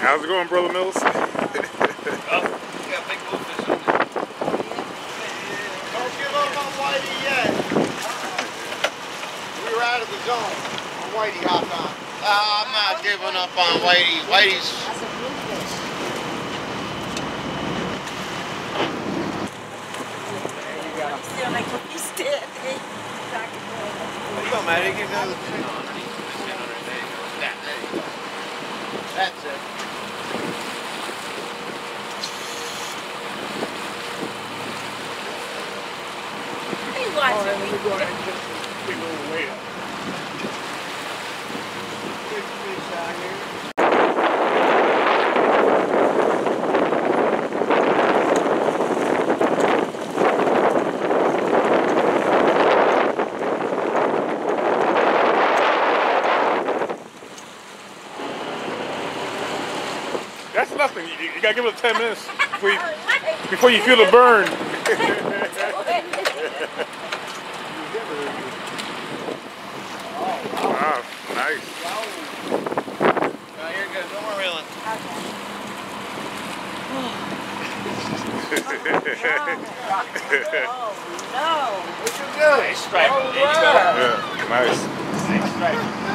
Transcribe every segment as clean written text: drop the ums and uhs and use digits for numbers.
How's it going, Brother Mills? Oh, you got big bluefish on there. Don't give up on Whitey yet. We were out of the zone when Whitey hopped on. I'm not giving up on Whitey. Whitey's... That's a bluefish. I'm still like what you said. There you go, Maddie. Give that a pin on. There you go. There you go. That's it. Hey, watching me. Let me go ahead and just big little weight up. Big fish out here. That's nothing. You gotta give it 10 minutes before you feel the burn. Wow, nice. No, you're good. No more reeling. Oh, no. What you do? Nice strike. Oh, There you go. wow. Yeah, nice. Nice strike.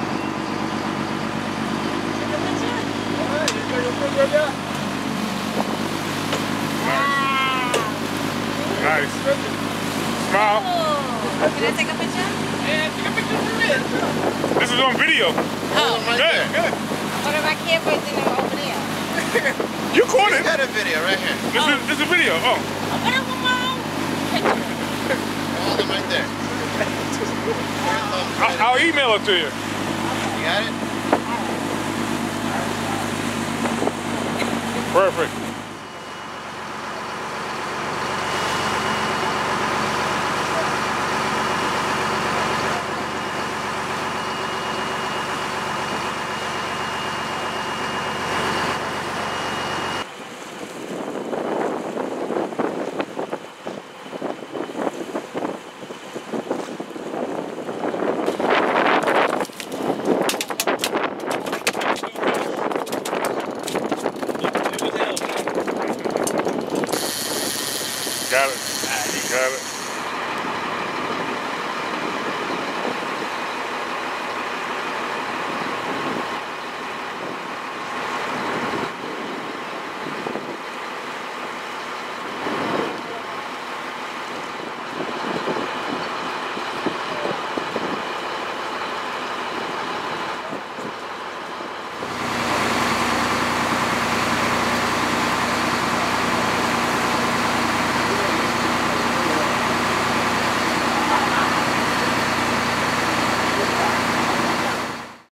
Nice. Smile. Can I take a picture? Yeah, take a picture for me. This is on video. Oh, Right Good, there. good. what if I can't wait till they're over there? You caught We it. got a video right here. This is a video. Oh. I'm gonna come on. Hold them right there. I'll email it to you. You got it? Perfect.